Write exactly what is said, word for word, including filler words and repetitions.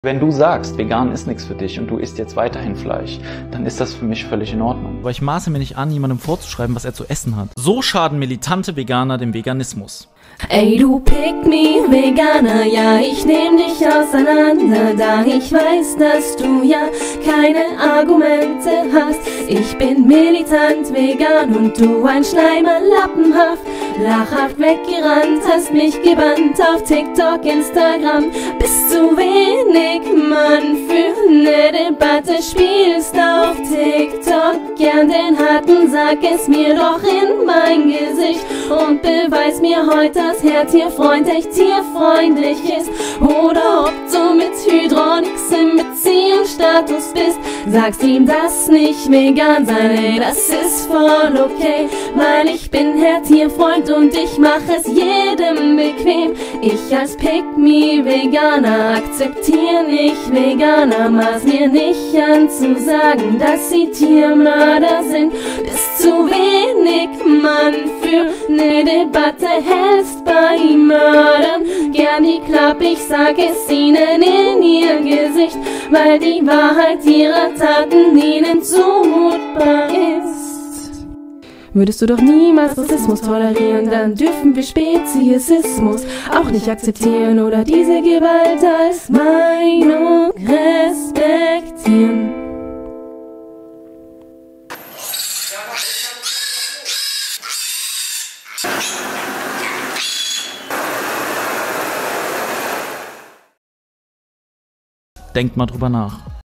Wenn du sagst, vegan ist nichts für dich und du isst jetzt weiterhin Fleisch, dann ist das für mich völlig in Ordnung. Aber ich maße mir nicht an, jemandem vorzuschreiben, was er zu essen hat. So schaden militante Veganer dem Veganismus. Ey du Pick-me-Veganer, ja ich nehm dich auseinander, da ich weiß, dass du ja keine Argumente hast. Ich bin militant vegan und du ein Schleimer lappenhaft, lachhaft weggerannt, hast mich gebannt auf TikTok, Instagram. Bist zu wenig Mann für ne Debatte, spielst auf TikTok gern den harten, sag es mir doch in mein Gesicht und beweis mir heute, dass Herdtierfreund echt tierfreundlich ist. Oder ob du mit Hydronix im Beziehungsstatus bist, sagst ihm, dass nicht vegan sein, ey, das ist voll okay, weil ich bin Herdtierfreund und ich mach es jedem bequem. Ich als Pick-me-Veganer akzeptiere nicht Veganer, maß mir nicht an zu sagen, dass sie Tiermörder sind. Bist zu wenig Mann für ne Debatte, hältst bei Mördern gern die Klappe, ich sag es ihnen in ihr Gesicht, weil die Wahrheit ihrer Taten ihnen zumutbar ist. Würdest du doch niemals Rassismus tolerieren, dann dürfen wir Speziesismus auch nicht akzeptieren oder diese Gewalt als Meinung respektieren. Denkt mal drüber nach.